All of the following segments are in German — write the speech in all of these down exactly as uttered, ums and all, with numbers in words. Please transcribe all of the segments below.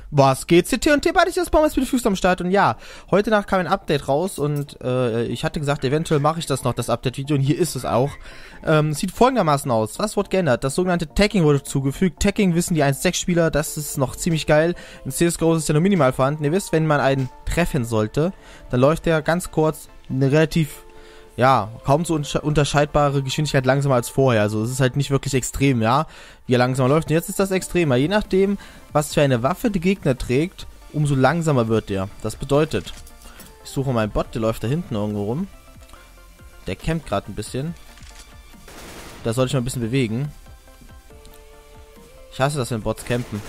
Was geht? C T und T, beide ist Bomber Speed am Start. Und ja, heute Nacht kam ein Update raus und äh, ich hatte gesagt, eventuell mache ich das noch, das Update-Video. Und hier ist es auch. Ähm, sieht folgendermaßen aus. Was wurde geändert? Das sogenannte Tagging wurde zugefügt. Tagging wissen die eins Punkt sechs Spieler, das ist noch ziemlich geil. In C S G O ist es ja nur minimal vorhanden. Ihr wisst, wenn man einen treffen sollte, dann läuft der ganz kurz eine relativ... ja, kaum so unterscheidbare Geschwindigkeit langsamer als vorher. Also es ist halt nicht wirklich extrem, ja, wie er langsamer läuft. Und jetzt ist das extremer. Je nachdem, was für eine Waffe der Gegner trägt, umso langsamer wird der. Das bedeutet, ich suche meinen Bot, der läuft da hinten irgendwo rum. Der campt gerade ein bisschen. Da sollte ich mal ein bisschen bewegen. Ich hasse das, wenn Bots campen.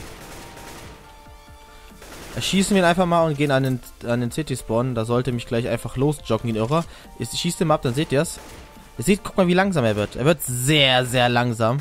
Schießen wir ihn einfach mal und gehen an den, an den City-Spawn. Da sollte mich gleich einfach losjoggen, den Irrer. Ich schieße ihn ab, dann seht ihr es. Ihr seht, guck mal, wie langsam er wird. Er wird sehr, sehr langsam.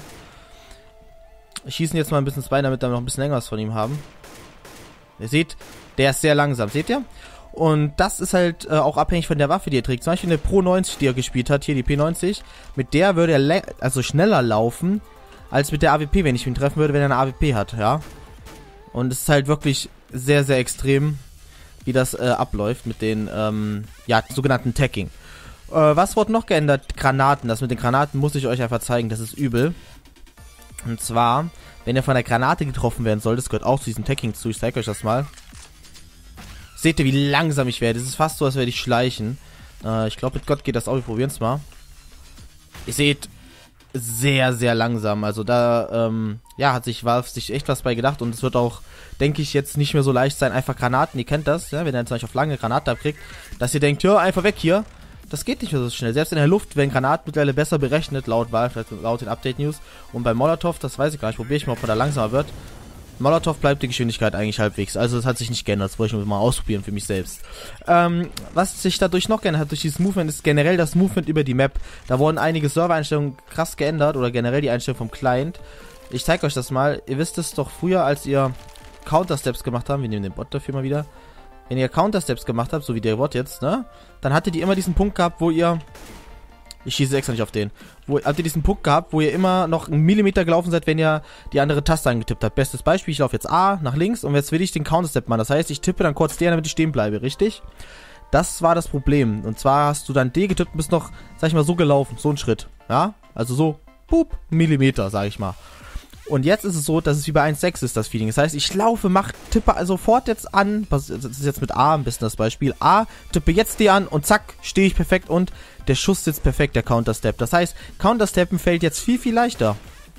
Ich schieße ihn jetzt mal ein bisschen rein, damit wir noch ein bisschen länger was von ihm haben. Ihr seht, der ist sehr langsam. Seht ihr? Und das ist halt äh, auch abhängig von der Waffe, die er trägt. Zum Beispiel eine Pro neunzig, die er gespielt hat. Hier die P neunzig. Mit der würde er also schneller laufen, als mit der A W P, wenn ich ihn treffen würde, wenn er eine A W P hat. Ja. Und es ist halt wirklich... sehr, sehr extrem, wie das äh, abläuft mit den, ähm, ja, sogenannten Tagging. Äh, was wurde noch geändert? Granaten. Das mit den Granaten muss ich euch einfach zeigen, das ist übel. Und zwar, wenn ihr von der Granate getroffen werden soll, das gehört auch zu diesem Tagging zu, ich zeige euch das mal. Seht ihr, wie langsam ich werde? Das ist fast so, als werde ich schleichen. Äh, ich glaube, mit Gott geht das auch, wir probieren es mal. Ihr seht, sehr, sehr langsam. Also da, ähm, ja, hat sich Valve sich echt was bei gedacht und es wird auch, denke ich, jetzt nicht mehr so leicht sein, einfach Granaten, ihr kennt das, ja, wenn ihr zum Beispiel auf lange Granate abkriegt, dass ihr denkt, ja, einfach weg hier. Das geht nicht mehr so schnell. Selbst in der Luft werden Granaten mittlerweile besser berechnet, laut Valve, laut den Update-News. Und bei Molotov, das weiß ich gar nicht, probiere ich mal, ob man da langsamer wird. Molotov bleibt die Geschwindigkeit eigentlich halbwegs. Also das hat sich nicht geändert. Das wollte ich mal ausprobieren für mich selbst. Ähm, was sich dadurch noch geändert hat, durch dieses Movement, ist generell das Movement über die Map. Da wurden einige Server-Einstellungen krass geändert oder generell die Einstellung vom Client. Ich zeige euch das mal. Ihr wisst es doch früher, als ihr Counter-Steps gemacht habt. Wir nehmen den Bot dafür mal wieder. Wenn ihr Counter-Steps gemacht habt, so wie der Bot jetzt, ne? Dann hattet ihr immer diesen Punkt gehabt, wo ihr... Ich schieße extra nicht auf den. Wo, habt ihr diesen Punkt gehabt, wo ihr immer noch einen Millimeter gelaufen seid, wenn ihr die andere Taste angetippt habt. Bestes Beispiel, ich laufe jetzt A nach links und jetzt will ich den Counter-Step machen. Das heißt, ich tippe dann kurz D, damit ich stehen bleibe, richtig? Das war das Problem. Und zwar hast du dann D getippt und bist noch, sag ich mal, so gelaufen. So ein Schritt. Ja? Also so, pup, Millimeter, sag ich mal. Und jetzt ist es so, dass es wie bei eins Punkt sechs ist, das Feeling. Das heißt, ich laufe, mach, tippe also sofort jetzt an, das ist jetzt mit A ein bisschen das Beispiel, A, tippe jetzt D an und zack, stehe ich perfekt und der Schuss sitzt perfekt, der Counter-Step. Das heißt, Counter-Steppen fällt jetzt viel, viel leichter.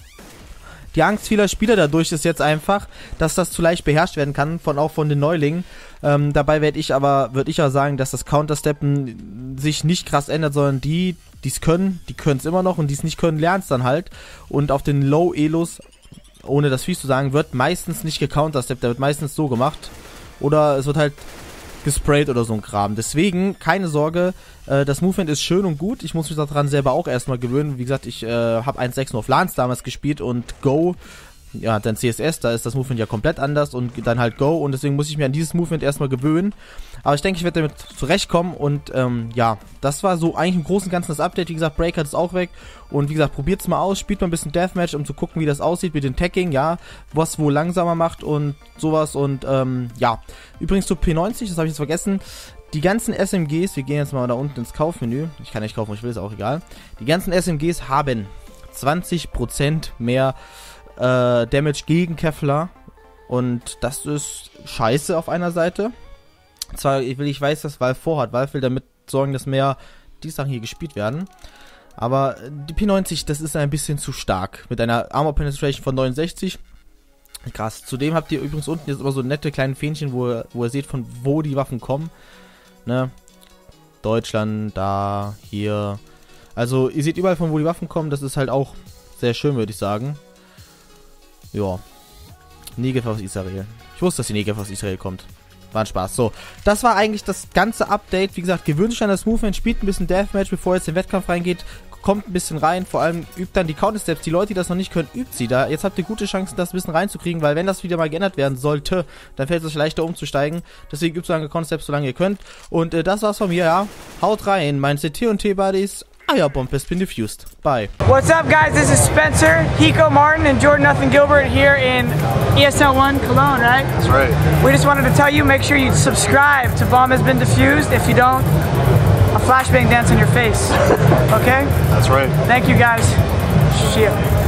Die Angst vieler Spieler dadurch ist jetzt einfach, dass das zu leicht beherrscht werden kann, von auch von den Neulingen. Ähm, dabei werde ich aber, würde ich aber sagen, dass das Counter-Steppen sich nicht krass ändert, sondern die, die es können, die können es immer noch und die es nicht können, lernen es dann halt. Und auf den Low-Elos, ohne das fies zu sagen, wird meistens nicht gecountersteppt, der wird meistens so gemacht. Oder es wird halt gesprayt oder so ein Kram. Deswegen, keine Sorge, äh, das Movement ist schön und gut. Ich muss mich daran selber auch erstmal gewöhnen. Wie gesagt, ich äh, habe eins Punkt sechs nur auf LANs damals gespielt und Go, ja, dann C S S, da ist das Movement ja komplett anders und dann halt Go und deswegen muss ich mir an dieses Movement erstmal gewöhnen. Aber ich denke, ich werde damit zurechtkommen und ähm, ja, das war so eigentlich im Großen und Ganzen das Update. Wie gesagt, Breaker ist auch weg und wie gesagt, probiert's mal aus, spielt mal ein bisschen Deathmatch, um zu gucken, wie das aussieht mit dem Tagging, ja, was wohl langsamer macht und sowas und ähm, ja. Übrigens zu P neunzig, das habe ich jetzt vergessen, die ganzen S M Gs, wir gehen jetzt mal da unten ins Kaufmenü, ich kann nicht kaufen, ich will, ist auch egal. Die ganzen S M Gs haben zwanzig Prozent mehr äh, Damage gegen Kevlar und das ist scheiße auf einer Seite. Zwar, ich will, ich weiß, dass Valve vorhat. Valve will damit sorgen, dass mehr die Sachen hier gespielt werden. Aber die P neunzig, das ist ein bisschen zu stark. Mit einer Armor Penetration von neunundsechzig. Krass. Zudem habt ihr übrigens unten jetzt immer so nette kleine Fähnchen, wo ihr, wo ihr seht, von wo die Waffen kommen. Ne? Deutschland, da, hier. Also, ihr seht überall, von wo die Waffen kommen. Das ist halt auch sehr schön, würde ich sagen. Ja. Negev aus Israel. Ich wusste, dass die Negev aus Israel kommt. War ein Spaß. So, das war eigentlich das ganze Update. Wie gesagt, gewöhnt euch an das Movement, spielt ein bisschen Deathmatch, bevor ihr jetzt in den Wettkampf reingeht. Kommt ein bisschen rein, vor allem übt dann die Counter-Steps. Die Leute, die das noch nicht können, übt sie da. Jetzt habt ihr gute Chancen, das ein bisschen reinzukriegen, weil wenn das wieder mal geändert werden sollte, dann fällt es euch leichter umzusteigen. Deswegen übt so lange Counter-Steps, solange ihr könnt. Und äh, das war's von mir, ja. Haut rein, mein C T und T-Buddies. Ah ja, bomb has been defused. Bye. What's up, guys? This is Spencer, Hiko Martin, and Jordan Nothing Gilbert here in E S L one Cologne, right? That's right. We just wanted to tell you, make sure you subscribe to Bomb Has Been Defused. If you don't, a flashbang dance on your face. Okay? That's right. Thank you, guys. See ya.